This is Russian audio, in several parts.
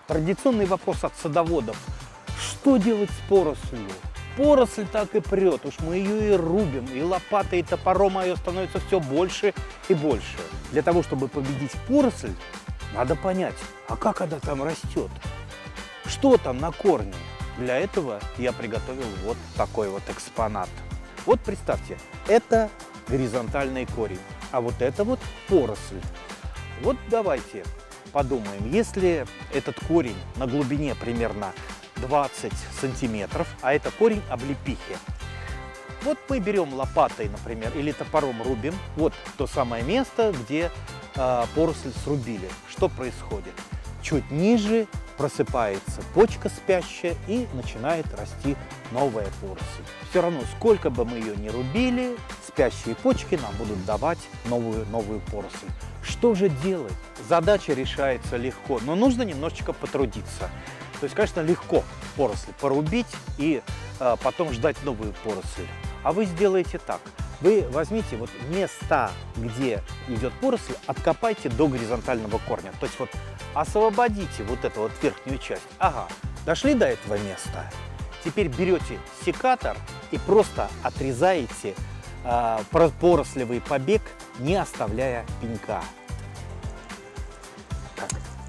Традиционный вопрос от садоводов. Что делать с порослью? Поросль так и прет, уж мы ее и рубим, и лопатой, и топором, а ее становится все больше и больше. Для того, чтобы победить поросль, надо понять, а как она там растет? Что там на корне? Для этого я приготовил вот такой вот экспонат. Вот представьте, это горизонтальный корень, а вот это вот поросль. Вот давайте подумаем, если этот корень на глубине примерно 20 сантиметров, а это корень облепихи. Вот мы берем лопатой, например, или топором рубим, вот то самое место, где поросль срубили. Что происходит? Чуть ниже просыпается почка спящая и начинает расти новая поросль. Все равно, сколько бы мы ее ни рубили, спящие почки нам будут давать новую поросль. Что же делать? Задача решается легко, но нужно немножечко потрудиться. То есть, конечно, легко поросль порубить и потом ждать новую поросль. А вы сделаете так. Вы возьмите вот места, где идет поросль, откопайте до горизонтального корня. То есть вот освободите вот эту вот верхнюю часть. Ага, дошли до этого места. Теперь берете секатор и просто отрезаете порослевый побег, не оставляя пенька. Так.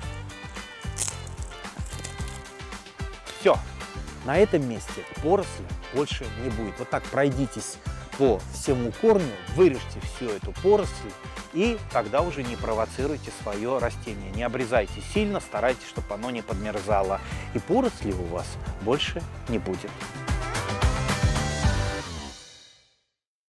Все, на этом месте поросли больше не будет. Вот так пройдитесь по всему корню, вырежьте всю эту поросль и тогда уже не провоцируйте свое растение. Не обрезайте сильно, старайтесь, чтобы оно не подмерзало. И поросли у вас больше не будет.